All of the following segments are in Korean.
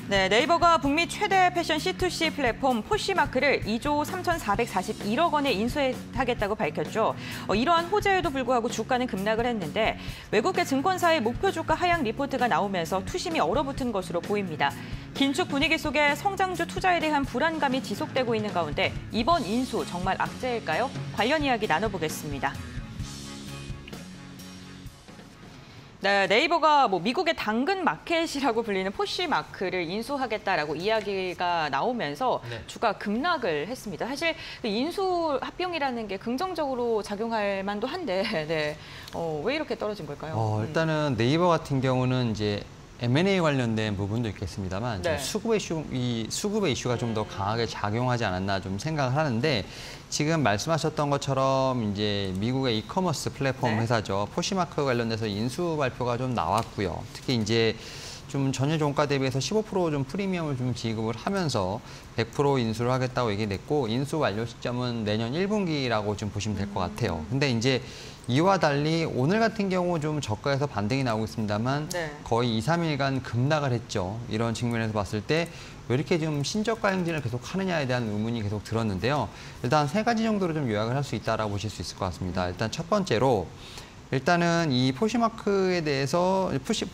네, 네이버가 북미 최대 패션 C2C 플랫폼 포시마크를 2조 3,441억 원에 인수하겠다고 밝혔죠. 이러한 호재에도 불구하고 주가는 급락을 했는데 외국계 증권사의 목표 주가 하향 리포트가 나오면서 투심이 얼어붙은 것으로 보입니다. 긴축 분위기 속에 성장주 투자에 대한 불안감이 지속되고 있는 가운데 이번 인수 정말 악재일까요? 관련 이야기 나눠보겠습니다. 네, 네이버가 미국의 당근 마켓이라고 불리는 포시마크를 인수하겠다라고 이야기가 나오면서 주가 급락을 했습니다. 사실 인수 합병이라는 게 긍정적으로 작용할 만도 한데 네, 왜 이렇게 떨어진 걸까요? 일단은 네이버 같은 경우는 이제 M&A 관련된 부분도 있겠습니다만 네. 수급의 이슈가 좀 더 강하게 작용하지 않았나 좀 생각을 하는데 지금 말씀하셨던 것처럼 이제 미국의 이커머스 플랫폼 회사죠. 포시마크 관련돼서 인수 발표가 좀 나왔고요. 특히 이제 좀 전일 종가 대비해서 15% 프리미엄을 지급을 하면서 100% 인수를 하겠다고 얘기했고 인수 완료 시점은 내년 1분기라고 좀 보시면 될 것 같아요. 근데 이제 이와 달리 오늘 같은 경우 좀 저가에서 반등이 나오고 있습니다만 거의 2, 3일간 급락을 했죠. 이런 측면에서 봤을 때 왜 이렇게 좀 신저가 행진을 계속 하느냐에 대한 의문이 계속 들었는데요. 일단 3가지 정도로 좀 요약을 할 수 있다라고 보실 수 있을 것 같습니다. 일단 첫 번째로 일단은 이 포시마크에 대해서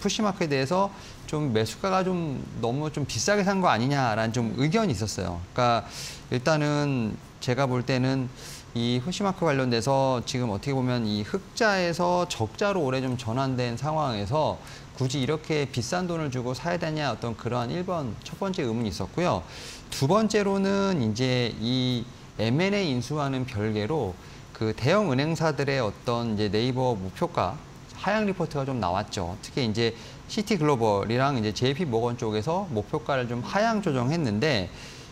좀 매수가가 좀 너무 좀 비싸게 산 거 아니냐라는 좀 의견이 있었어요. 그러니까 일단은 제가 볼 때는 이 포시마크 관련돼서 지금 어떻게 보면 이 흑자에서 적자로 올해 좀 전환된 상황에서 굳이 이렇게 비싼 돈을 주고 사야 되냐 어떤 그러한 첫 번째 의문이 있었고요. 두 번째로는 이제 이 M&A 인수와는 별개로 그 대형 은행사들의 어떤 이제 네이버 목표가 하향 리포트가 좀 나왔죠. 특히 이제 시티글로벌이랑 이제 JP모건 쪽에서 목표가를 좀 하향 조정했는데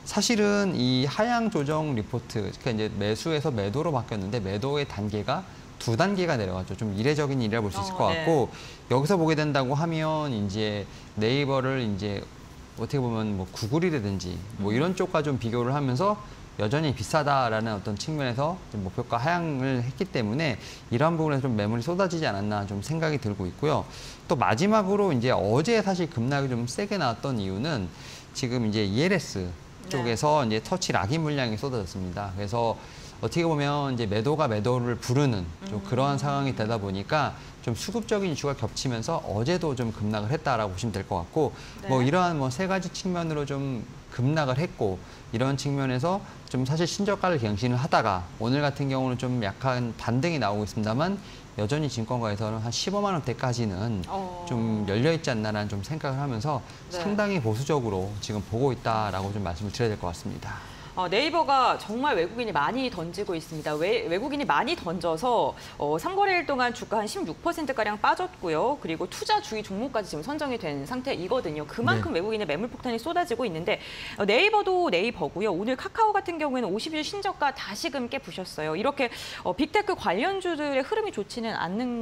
사실은 이 하향 조정 리포트, 그러니까 이제 매수에서 매도로 바뀌었는데 매도의 단계가 2단계가 내려갔죠. 좀 이례적인 일이라 볼 수 있을 것 같고 여기서 보게 된다고 하면 이제 네이버를 이제 어떻게 보면 구글이라든지 이런 쪽과 좀 비교를 하면서 여전히 비싸다라는 어떤 측면에서 좀 목표가 하향을 했기 때문에 이러한 부분에서 좀 매물이 쏟아지지 않았나 좀 생각이 들고 있고요. 또 마지막으로 이제 어제 사실 급락이 좀 세게 나왔던 이유는 지금 이제 ELS 쪽에서 이제 터치 락인 물량이 쏟아졌습니다. 그래서 어떻게 보면 이제 매도가 매도를 부르는 좀 그러한 상황이 되다 보니까 좀 수급적인 이슈가 겹치면서 어제도 좀 급락을 했다라고 보시면 될 것 같고 이러한 3가지 측면으로 좀 급락을 했고 이런 측면에서 좀 사실 신저가를 갱신을 하다가 오늘 같은 경우는 좀 약간 반등이 나오고 있습니다만 여전히 증권가에서는 한 15만 원대까지는 좀 열려 있지 않나라는 좀 생각을 하면서 상당히 보수적으로 지금 보고 있다라고 좀 말씀을 드려야 될 것 같습니다. 네이버가 정말 외국인이 많이 던지고 있습니다. 외국인이 많이 던져서 3거래일 동안 주가 한 16%가량 빠졌고요. 그리고 투자 주의 종목까지 지금 선정이 된 상태이거든요. 그만큼 외국인의 매물 폭탄이 쏟아지고 있는데 네이버도 네이버고요. 오늘 카카오 같은 경우에는 50일 신저가 다시금 깨부셨어요. 이렇게 빅테크 관련주들의 흐름이 좋지는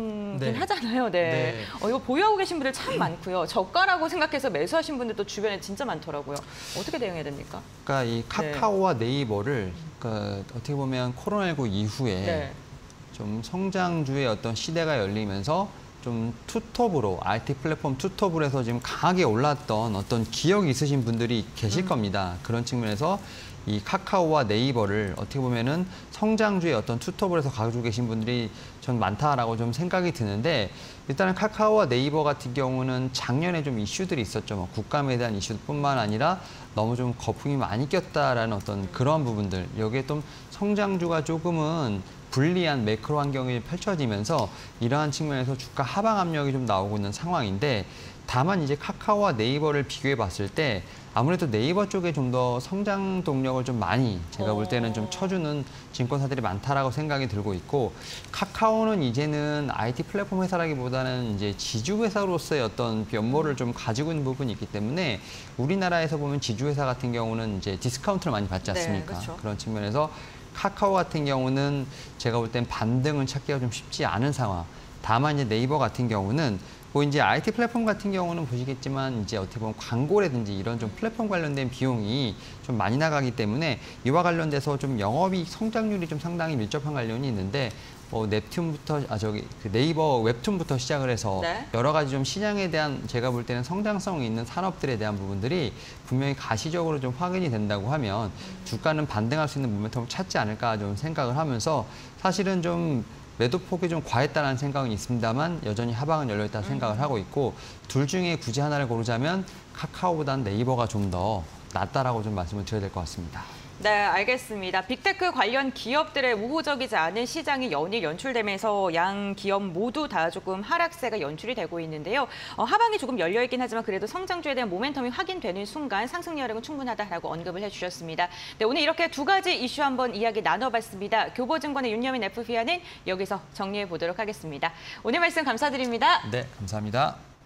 않긴 하잖아요. 이거 보유하고 계신 분들 참 많고요. 저가라고 생각해서 매수하신 분들도 주변에 진짜 많더라고요. 어떻게 대응해야 됩니까? 그러니까 이 카카오와 네이버를 어떻게 보면 코로나19 이후에 좀 성장주의 어떤 시대가 열리면서 좀 투톱으로 IT 플랫폼 투톱으로 해서 지금 강하게 올랐던 어떤 기억이 있으신 분들이 계실 겁니다. 그런 측면에서 이 카카오와 네이버를 어떻게 보면은 성장주의 어떤 투톱을 해서 가지고 계신 분들이 전 많다라고 좀 생각이 드는데 일단은 카카오와 네이버 같은 경우는 작년에 좀 이슈들이 있었죠. 국감에 대한 이슈뿐만 아니라 너무 좀 거품이 많이 꼈다라는 어떤 그런 부분들 여기에 좀 성장주가 조금은 불리한 매크로 환경이 펼쳐지면서 이러한 측면에서 주가 하방 압력이 좀 나오고 있는 상황인데 다만 이제 카카오와 네이버를 비교해 봤을 때 아무래도 네이버 쪽에 좀 더 성장 동력을 좀 많이 제가 볼 때는 좀 쳐주는 증권사들이 많다라고 생각이 들고 있고 카카오는 이제는 IT 플랫폼 회사라기보다는 이제 지주회사로서의 어떤 면모를 좀 가지고 있는 부분이 있기 때문에 우리나라에서 보면 지주회사 같은 경우는 이제 디스카운트를 많이 받지 않습니까? 그런 측면에서 카카오 같은 경우는 제가 볼 땐 반등을 찾기가 좀 쉽지 않은 상황. 다만 이제 네이버 같은 경우는 이제 IT 플랫폼 같은 경우는 보시겠지만 이제 어떻게 보면 광고라든지 이런 좀 플랫폼 관련된 비용이 좀 많이 나가기 때문에 이와 관련돼서 좀 영업이익 성장률이 좀 상당히 밀접한 관련이 있는데 넵튠부터 그 네이버 웹툰부터 시작을 해서 네. 여러 가지 좀 시장에 대한 제가 볼 때는 성장성이 있는 산업들에 대한 부분들이 분명히 가시적으로 좀 확인이 된다고 하면 주가는 반등할 수 있는 모멘텀을 찾지 않을까 좀 생각을 하면서 사실은 좀 매도 폭이 좀 과했다는 생각은 있습니다만 여전히 하방은 열려있다는 생각을 하고 있고 둘 중에 굳이 하나를 고르자면 카카오보다는 네이버가 좀 더 낫다라고 좀 말씀을 드려야 될 것 같습니다. 네, 알겠습니다. 빅테크 관련 기업들의 우호적이지 않은 시장이 연일 연출되면서 양 기업 모두 다 조금 하락세가 연출이 되고 있는데요. 하방이 조금 열려있긴 하지만 그래도 성장주에 대한 모멘텀이 확인되는 순간 상승력은 충분하다라고 언급을 해주셨습니다. 네, 오늘 이렇게 두 가지 이슈 한번 이야기 나눠봤습니다. 교보증권의 윤여민 FP와는 여기서 정리해 보도록 하겠습니다. 오늘 말씀 감사드립니다. 네, 감사합니다.